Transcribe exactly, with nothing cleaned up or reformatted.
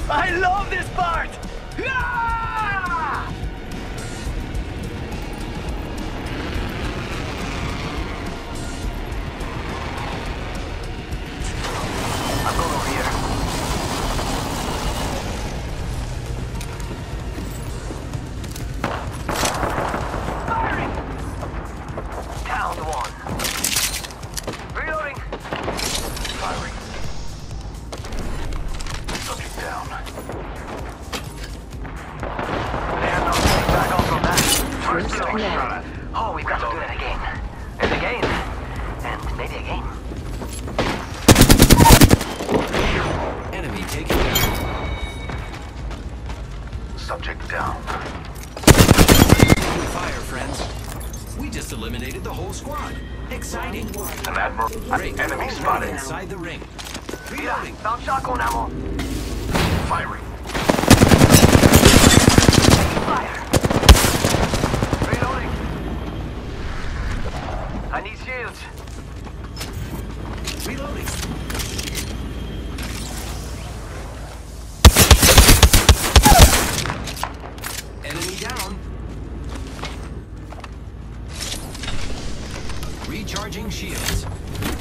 I love this part! Ah! I'm going over here. Firing! Down one. Reloading. Firing. Subject down. And I'll take back off from that. First blood. Oh, we've got to do it again. And again. And maybe again. Enemy taken down. Subject down. Fire, friends. We just eliminated the whole squad. Exciting. An admiral. Ring. Enemy spotted. Inside the ring. Yeah, Reloading. found shotgun ammo. Firing. Fire. Reloading. I need shields. Reloading. Enemy down. Recharging shields.